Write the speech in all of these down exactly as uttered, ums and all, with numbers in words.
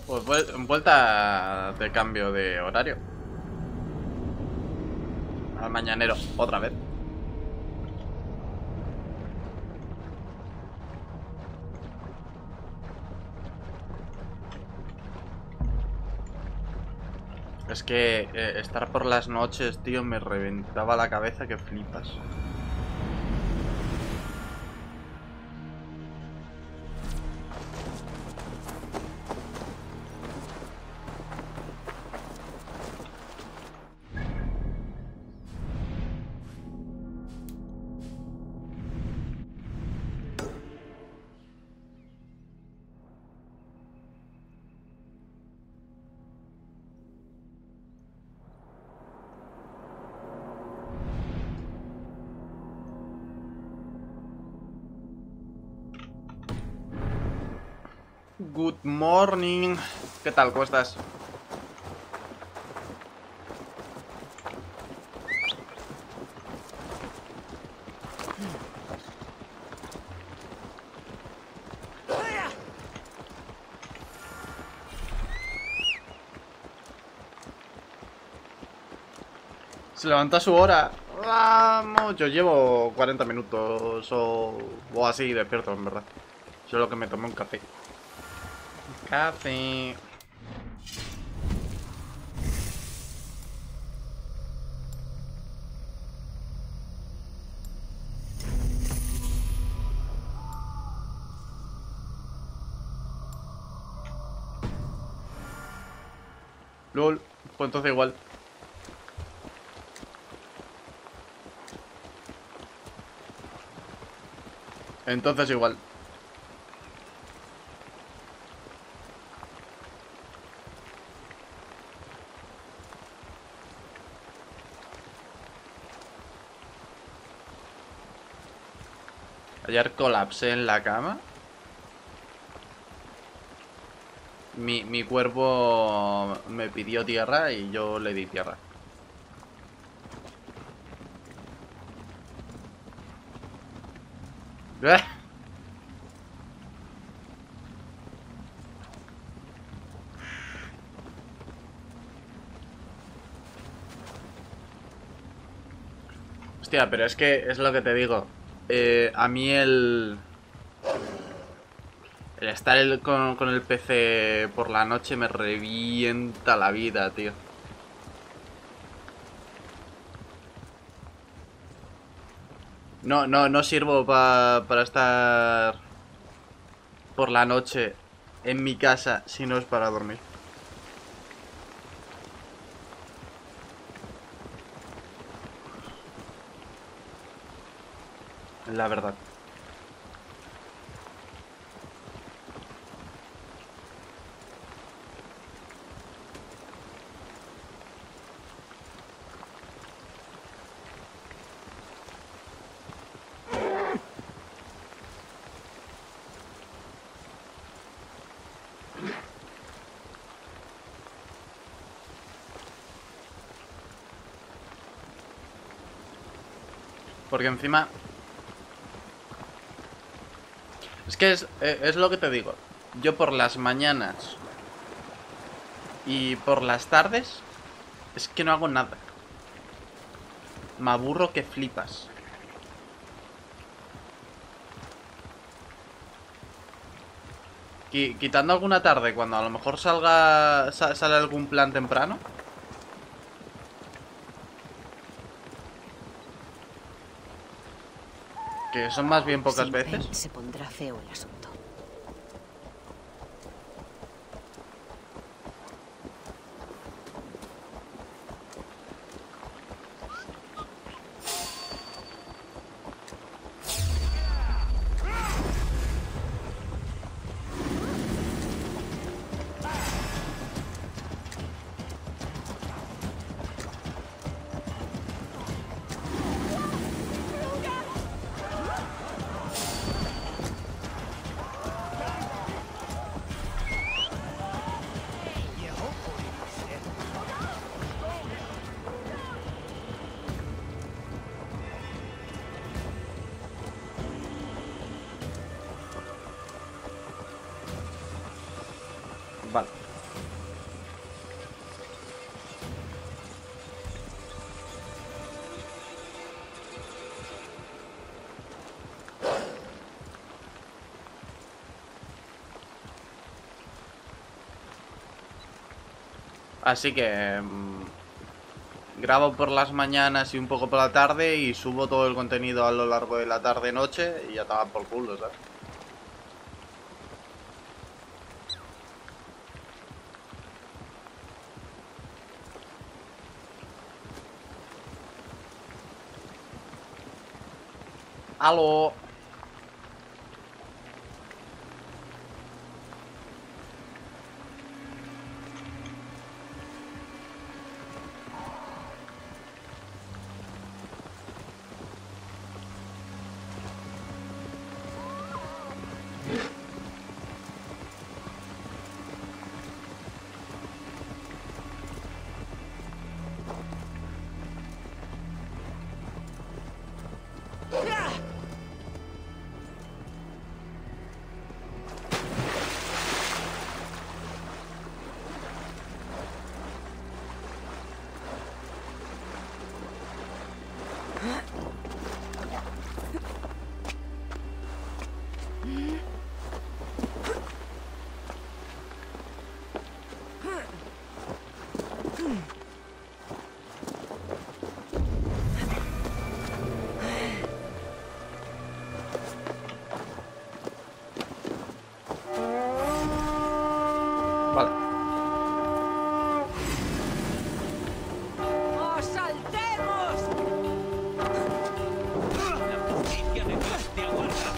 Pues vuel- vuelta de cambio de horario. Al mañanero, otra vez. Es que eh, estar por las noches, tío, me reventaba la cabeza que flipas. Good morning. ¿Qué tal? ¿Cómo estás? Se levanta a su hora. Vamos, yo llevo cuarenta minutos o, o así despierto, en verdad. Solo que me tomé un café. Café. LOL, pues entonces igual. Entonces igual. Ayer colapsé en la cama. Mi, mi cuerpo me pidió tierra y yo le di tierra. ¡Eh! Hostia, pero es que es lo que te digo. Eh, a mí el... El estar el- con, con el P C por la noche me revienta la vida, tío. No, no, no sirvo pa- para estar por la noche en mi casa si no es para dormir. La verdad. Porque encima... Es que es, eh, es lo que te digo. Yo por las mañanas y por las tardes es que no hago nada. Me aburro que flipas. Qui- Quitando alguna tarde, cuando a lo mejor salga sa- sale algún plan temprano. Que son más bien pocas Sin veces. Zen se pondrá feo el asunto. Vale. Así que mmm, grabo por las mañanas y un poco por la tarde y subo todo el contenido a lo largo de la tarde-noche y ya te por culo, ¿sabes? ¡Aló! Vale. ¡Os saltemos! La justicia de Dios te aguarda.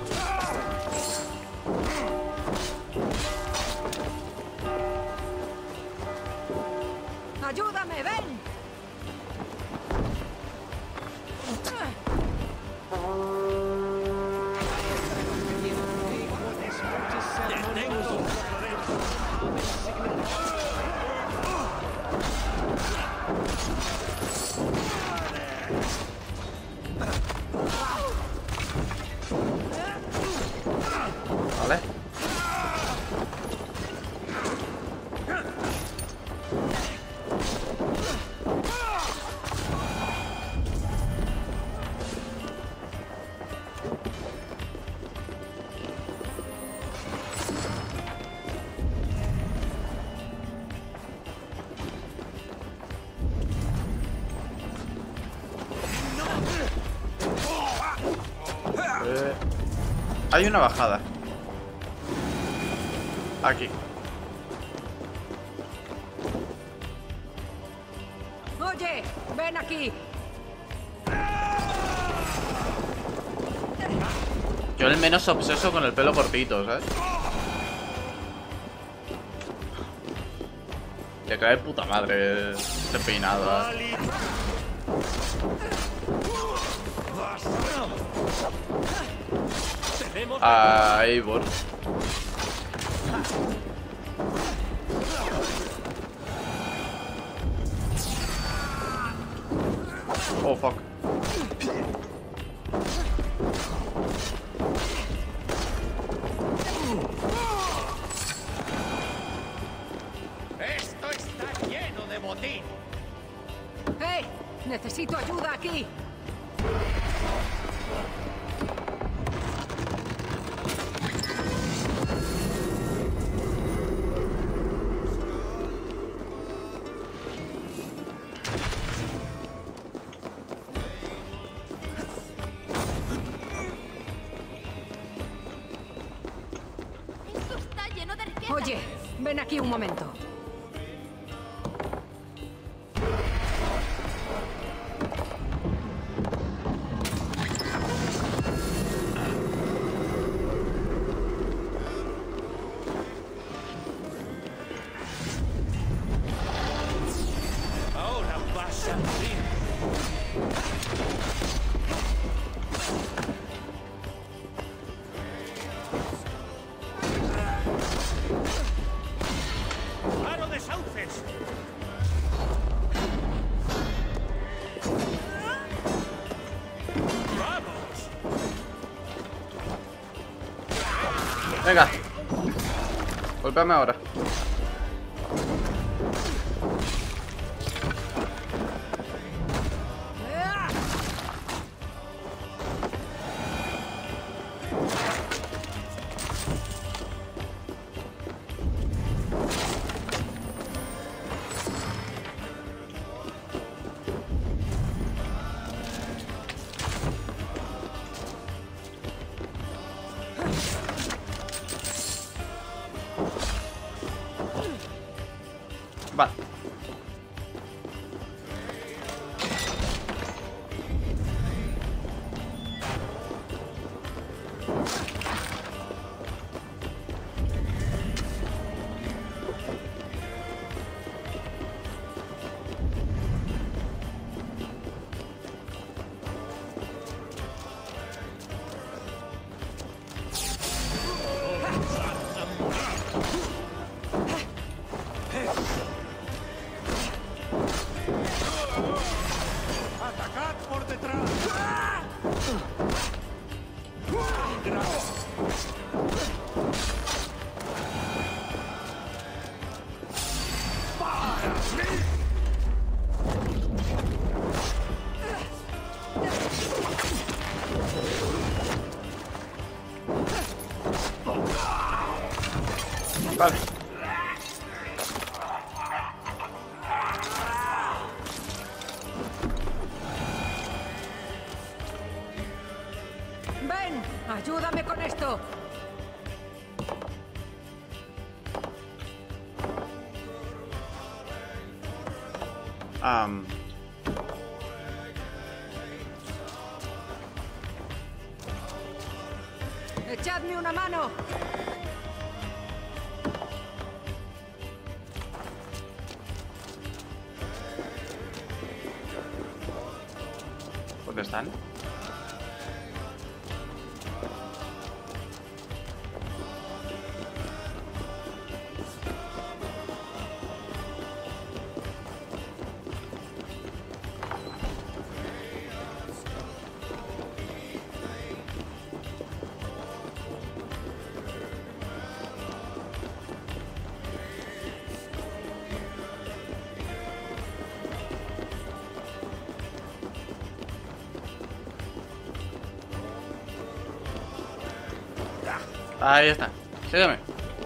¡Ayúdame, ven! Te tengo. Vale. Eh, hay una bajada. Aquí. Oye, ven aquí. Yo el menos obseso con el pelo cortito, ¿sabes? Le cae puta madre este peinado, ¿eh? Tenemos A Eivor. Oh, fuck. Esto está lleno de botín. ¡Hey! Necesito ayuda aquí. Esto está lleno de riqueza. Oye, ven aquí un momento. Ahora vas a morir. ¡Aro de sauces! ¡Vamos! Venga. Golpéame ahora. Vale. ¡Atacad por detrás! Vale. ¡Ven! ¡Ayúdame con esto! Am, ¡Echadme una mano! ¿Dónde están? Ahí está. Sígueme.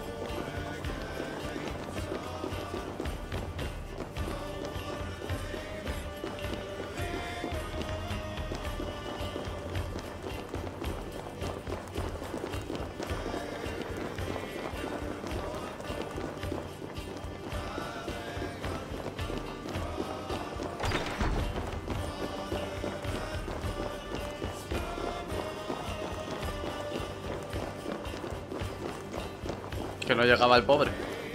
Que no llegaba el pobre.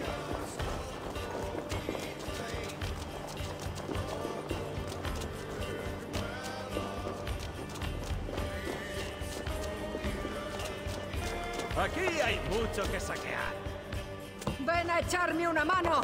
Aquí hay mucho que saquear. ¡Ven a echarme una mano!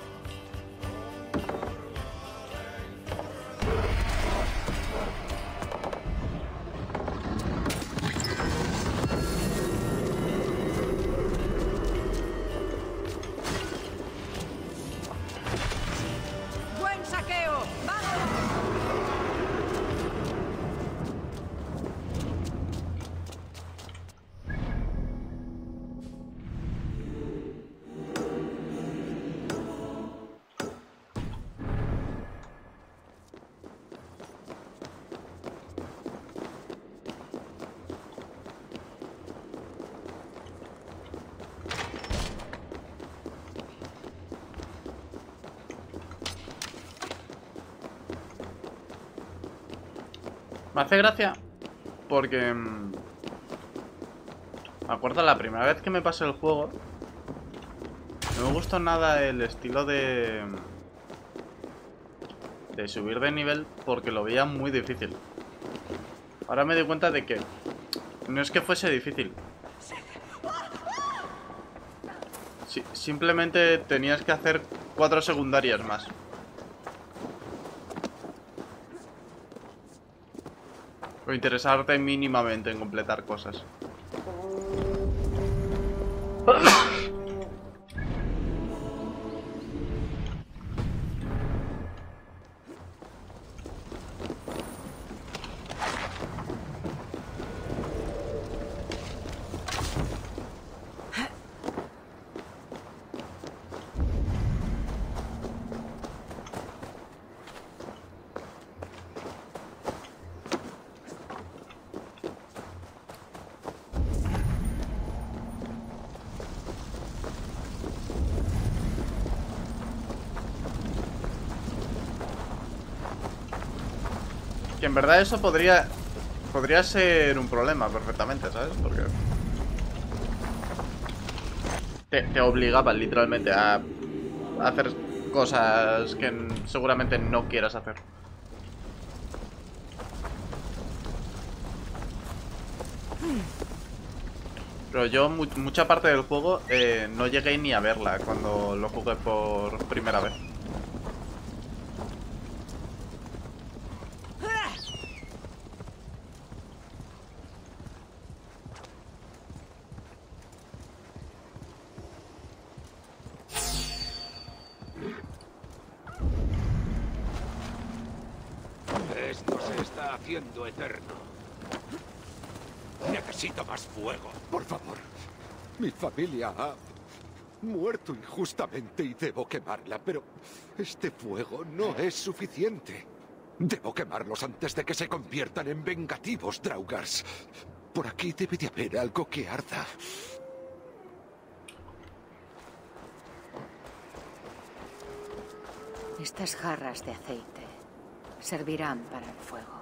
¡Buen saqueo! ¡Vamos! Me hace gracia porque mm, me acuerdo la primera vez que me pasé el juego. No me gustó nada el estilo de de subir de nivel porque lo veía muy difícil. Ahora me doy cuenta de que no es que fuese difícil. Sí, simplemente tenías que hacer cuatro secundarias más. O interesarte mínimamente en completar cosas. Que en verdad eso podría... Podría ser un problema perfectamente, ¿sabes? Porque... Te, te obligaba literalmente a... a hacer cosas que seguramente no quieras hacer. Pero yo mu mucha parte del juego eh, no llegué ni a verla cuando lo jugué por primera vez. Esto se está haciendo eterno. Necesito más fuego. Por favor. Mi familia ha muerto injustamente y debo quemarla, pero este fuego no es suficiente. Debo quemarlos antes de que se conviertan en vengativos Draugars. Por aquí debe de haber algo que arda. Estas jarras de aceite servirán para el fuego.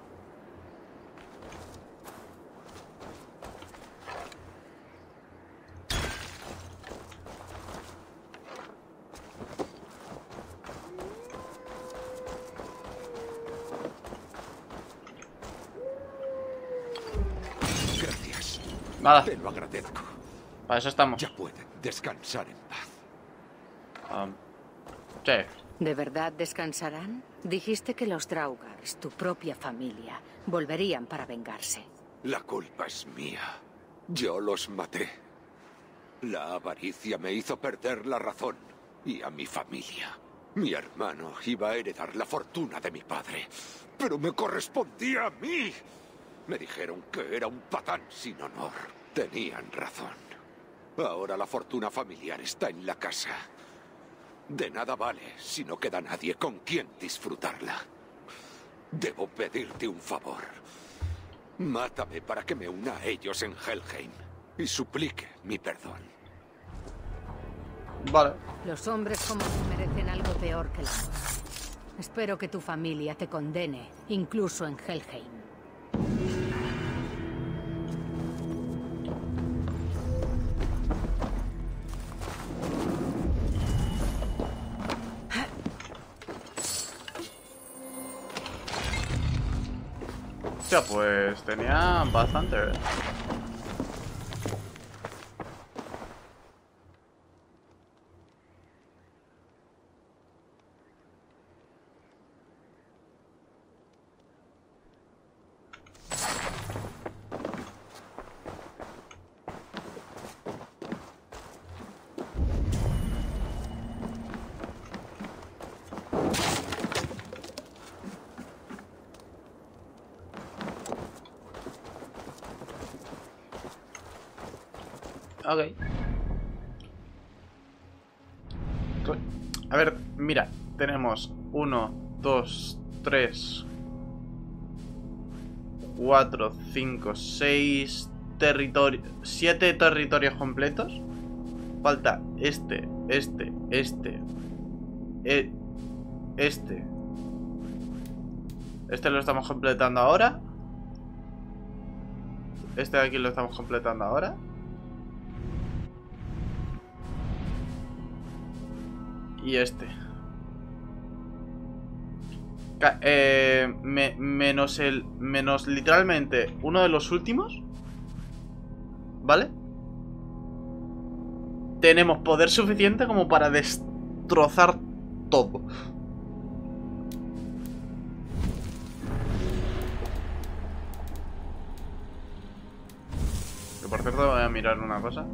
Gracias. Nada, Te lo agradezco. para eso estamos. Ya pueden descansar en paz. Um, sí. ¿De verdad descansarán? Dijiste que los Draugars, tu propia familia, volverían para vengarse. La culpa es mía. Yo los maté. La avaricia me hizo perder la razón. Y a mi familia. Mi hermano iba a heredar la fortuna de mi padre. Pero me correspondía a mí. Me dijeron que era un patán sin honor. Tenían razón. Ahora la fortuna familiar está en la casa. De nada vale si no queda nadie con quien disfrutarla. Debo pedirte un favor. Mátame para que me una a ellos en Helheim y suplique mi perdón. Vale. Los hombres como tú merecen algo peor que la muerte. Espero que tu familia te condene, incluso en Helheim. Hostia, pues tenía bastante. ¿eh? Ok. A ver, mira, tenemos uno, dos, tres, cuatro, cinco, seis territorios, siete territorios completos. Falta este, este, este, e- este. Este lo estamos completando ahora. Este de aquí lo estamos completando ahora. Y este. Ca eh, me menos el... Menos literalmente uno de los últimos. ¿Vale? Tenemos poder suficiente como para destrozar todo. Que por cierto voy a mirar una cosa.